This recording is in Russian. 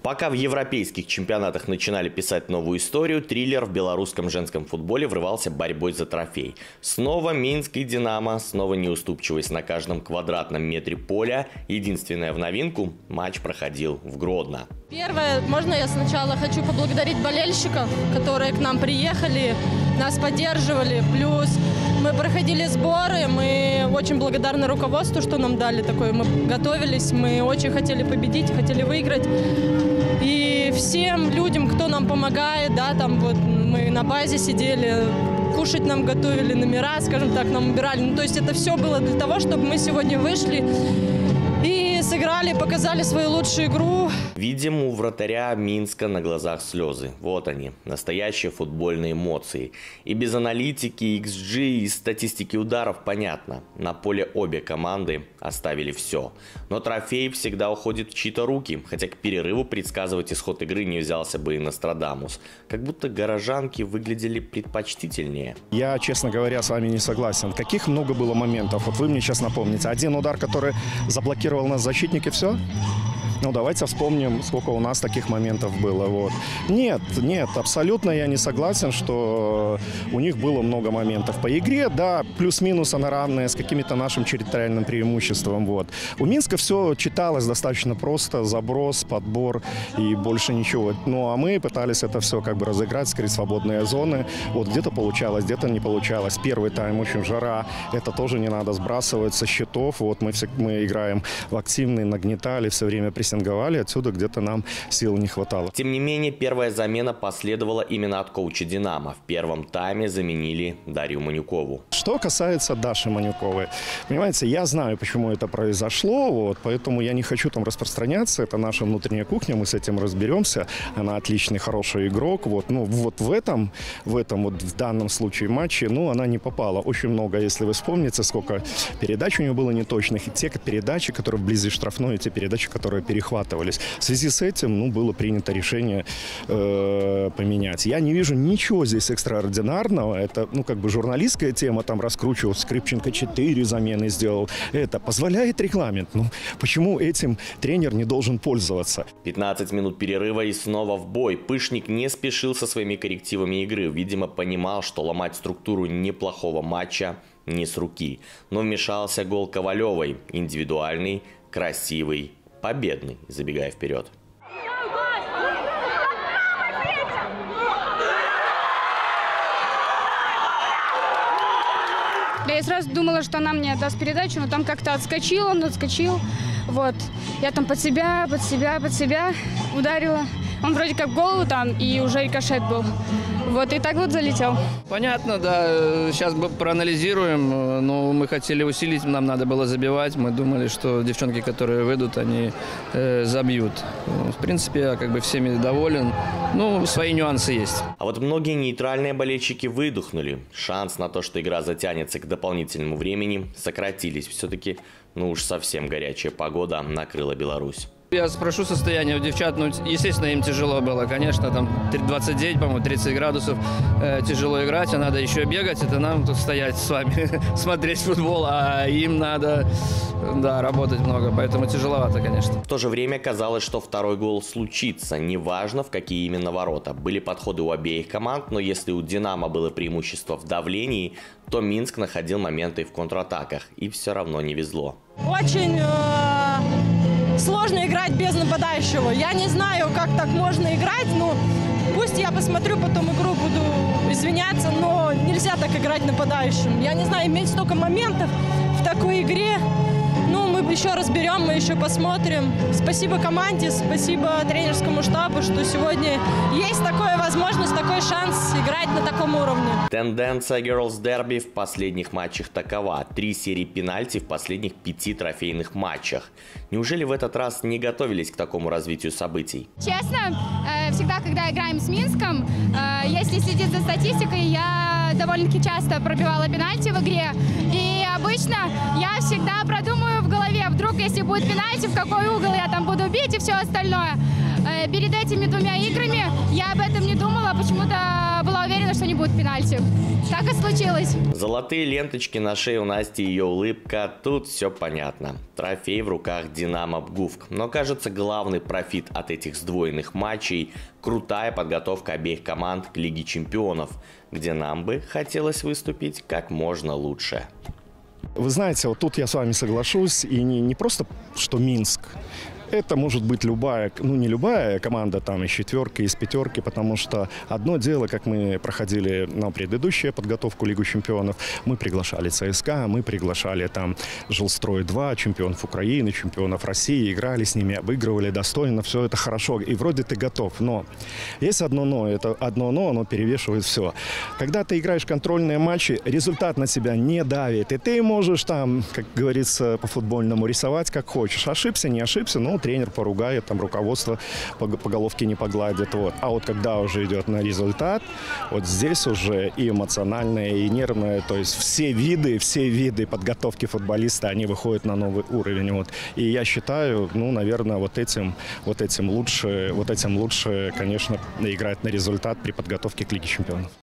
Пока в европейских чемпионатах начинали писать новую историю, триллер в белорусском женском футболе врывался борьбой за трофей. Снова Минск и Динамо, снова неуступчивость на каждом квадратном метре поля. Единственное в новинку – матч проходил в Гродно. Первое, можно я сначала хочу поблагодарить болельщиков, которые к нам приехали, нас поддерживали. Плюс мы проходили сборы, мы очень благодарны руководству, что нам дали такое. Мы готовились, мы очень хотели победить, хотели выиграть. И всем людям, кто нам помогает, да, там вот мы на базе сидели, кушать нам готовили, номера, скажем так, нам убирали. Ну, то есть это все было для того, чтобы мы сегодня вышли и сыграли, показали свою лучшую игру. Видим, у вратаря Минска на глазах слезы. Вот они, настоящие футбольные эмоции. И без аналитики, XG и статистики ударов понятно. На поле обе команды оставили все. Но трофей всегда уходит в чьи-то руки. Хотя к перерыву предсказывать исход игры не взялся бы и Нострадамус. Как будто горожанки выглядели предпочтительнее. Я, честно говоря, с вами не согласен. Каких много было моментов? Вот вы мне сейчас напомните. Один удар, который заблокировал нас защитник, и все? Ну, давайте вспомним, сколько у нас таких моментов было. Вот. Нет, абсолютно я не согласен, что у них было много моментов. По игре, да, плюс-минус она равная с каким-то нашим территориальным преимуществом. Вот. У Минска все читалось достаточно просто, заброс, подбор и больше ничего. Ну, а мы пытались это все как бы разыграть, скорее свободные зоны. Вот где-то получалось, где-то не получалось. Первый тайм очень жара, это тоже не надо сбрасывать со счетов. Вот мы играем в активный, нагнетали, все время прессинговали, отсюда где-то нам сил не хватало. Тем не менее, первая замена последовала именно от коуча «Динамо». В первом тайме заменили Дарью Манюкову. Что касается Даши Манюковой, понимаете, я знаю, почему это произошло, вот, поэтому я не хочу там распространяться, это наша внутренняя кухня, мы с этим разберемся. Она отличный, хороший игрок, вот, ну, вот в этом вот в данном случае матче, ну, она не попала. Очень много, если вы вспомните, сколько передач у нее было неточных, и те передачи, которые вблизи штрафной, и те передачи, которые перехватывались. В связи с этим, ну, было принято решение поменять. Я не вижу ничего здесь экстраординарного. Это, ну, как бы журналистская тема, там раскручивал, Скрипченко 4 замены сделал. Это позволяет регламент. Ну, почему этим тренер не должен пользоваться? 15 минут перерыва и снова в бой. Пышник не спешил со своими коррективами игры. Видимо, понимал, что ломать структуру неплохого матча не с руки. Но вмешался гол Ковалевой. Индивидуальный, красивый, победный, забегая вперед. Я сразу думала, что она мне даст передачу, но там как-то отскочил, он отскочил. Вот. Я там под себя ударила. Он вроде как в голову там, и уже рикошет был. Вот, и так вот залетел. Понятно, да. Сейчас проанализируем. Но мы хотели усилить, нам надо было забивать. Мы думали, что девчонки, которые выйдут, они забьют. В принципе, я как бы всеми доволен. Ну, свои нюансы есть. А вот многие нейтральные болельщики выдохнули. Шанс на то, что игра затянется к дополнительному времени, сократились. Все-таки, ну уж совсем горячая погода накрыла Беларусь. Я спрошу состояние у девчат, ну, естественно, им тяжело было, конечно, там 29, по-моему, 30 градусов, тяжело играть, а надо еще бегать, это нам тут стоять с вами, смотреть футбол, а им надо, да, работать много, поэтому тяжеловато, конечно. В то же время казалось, что второй гол случится, неважно в какие именно ворота. Были подходы у обеих команд, но если у «Динамо» было преимущество в давлении, то Минск находил моменты в контратаках, и все равно не везло. Очень сложно играть без нападающего. Я не знаю, как так можно играть. Ну, пусть я посмотрю потом игру, буду извиняться, но нельзя так играть нападающим. Я не знаю, иметь столько моментов в такой игре. Ну, мы еще разберем, мы еще посмотрим. Спасибо команде, спасибо тренерскому штабу, что сегодня есть такая возможность, такой шанс играть на таком уровне. Тенденция Girls Derby в последних матчах такова. 3 серии пенальти в последних 5 трофейных матчах. Неужели в этот раз не готовились к такому развитию событий? Честно, всегда, когда играем с Минском, если следить за статистикой, я довольно-таки часто пробивала пенальти в игре. И обычно я всегда продумаю в голове, вдруг, если будет пенальти, в какой угол я там буду бить и все остальное. Перед этими двумя играми я об этом не думала, почему-то была уверена, что не будет пенальти. Так и случилось. Золотые ленточки на шее у Насти, ее улыбка, тут все понятно. Трофей в руках Динамо Пгувк. Но кажется, главный профит от этих сдвоенных матчей – крутая подготовка обеих команд к Лиге Чемпионов, где нам бы хотелось выступить как можно лучше. Вы знаете, вот тут я с вами соглашусь, и не просто, что Минск. Это может быть любая, ну не любая команда там из четверки, из пятерки, потому что одно дело, как мы проходили на предыдущую подготовку Лигу Чемпионов, мы приглашали ЦСКА, мы приглашали там Жилстрой-2, чемпионов Украины, чемпионов России, играли с ними, обыгрывали достойно, все это хорошо, и вроде ты готов, но есть одно но, это одно но, оно перевешивает все. Когда ты играешь контрольные матчи, результат на тебя не давит, и ты можешь там, как говорится по-футбольному, рисовать как хочешь, ошибся, не ошибся, ну тренер поругает, там руководство по головке не погладит. Вот. А вот когда уже идет на результат, вот здесь уже и эмоциональное, и нервное, то есть все виды подготовки футболиста, они выходят на новый уровень. Вот. И я считаю, ну, наверное, вот этим лучше, конечно, играть на результат при подготовке к Лиге Чемпионов.